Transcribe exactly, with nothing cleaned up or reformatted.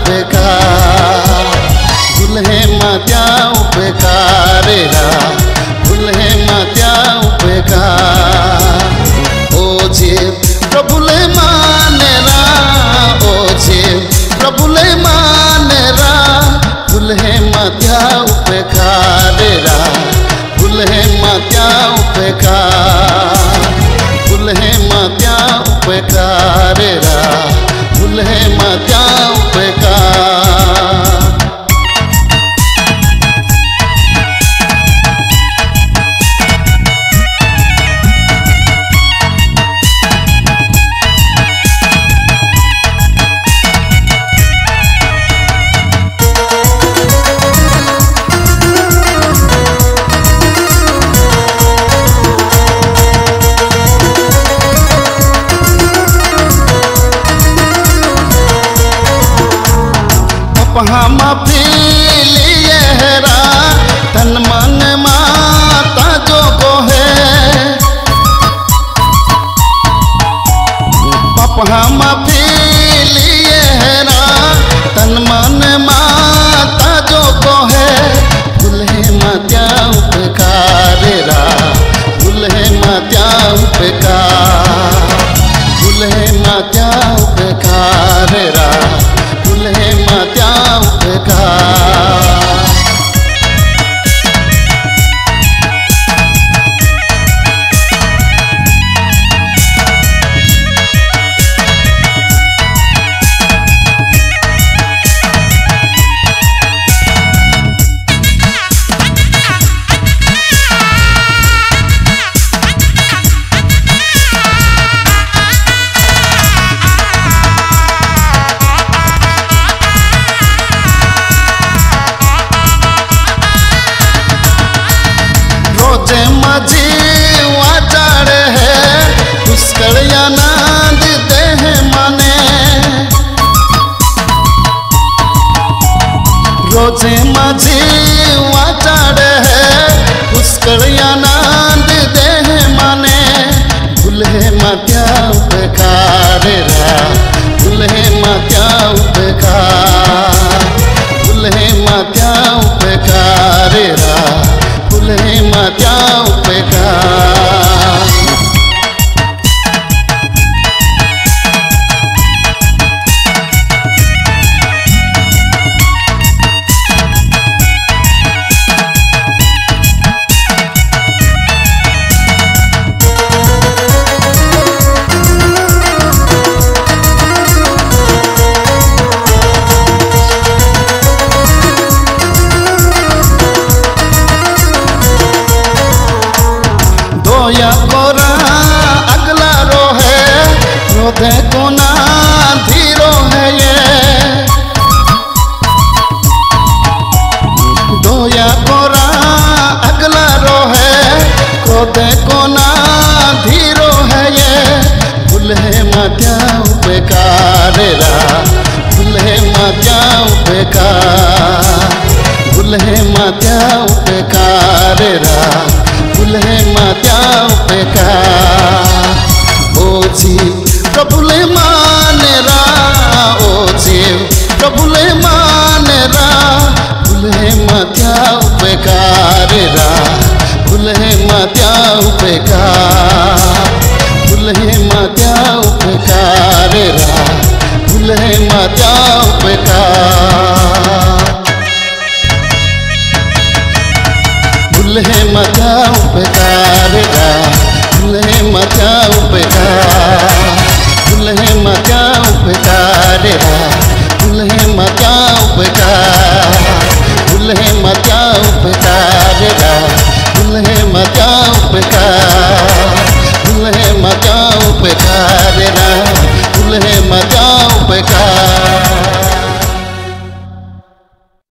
उपकार भूले मात्या उपकार रा भूले मात्या उपकार ओ जीव प्रभुले मानेरा ओ जीव प्रभुले मानेरा भूले मात्या उपकार रा भूले मात्या उपकार भूले मात्या उपकार रा भूले मात्या उपकार पहामा पीलिए हेरा तन मन माता जो को है पहामा पीलिए हेरा तन मन माता जो को है भूले मात्या उपकार रा भूले मात्या उपकार भूले मात्या उपकार रा भूले मात्या उपकार जीवाचार है पुष्कर आनंद देह माने रोजे माझी वाचार है पुष्कर आनंद देह माने भूले मात्या उपकार रा भूले मात्या उपकार भूले मात्या उपकार रा भूले मात्या उपकार दोया कोरा अगला रो है क्रोधे कोना धीरो है ये दोया कोरा अगला रो है क्रोधे कोना धीरो है ये भूले मात्या उपकार रा भूले मात्या उपकार भूले मात्या उपकार रा भूले मात्या उपकार ओ जीव प्रभुले मानेरा ओ जीव प्रभुले मानेरा भूले मात्या उपकार रा भूले मात्या उपकार भूले मात्या उपकार रा भूले मात्या उपकार भूले मात्या उपकार रा भूले मात्या उपकार भूले मात्या उपकार रा भूले मात्या उपकार भूले मात्या उपकार रा भूले मात्या उपकार।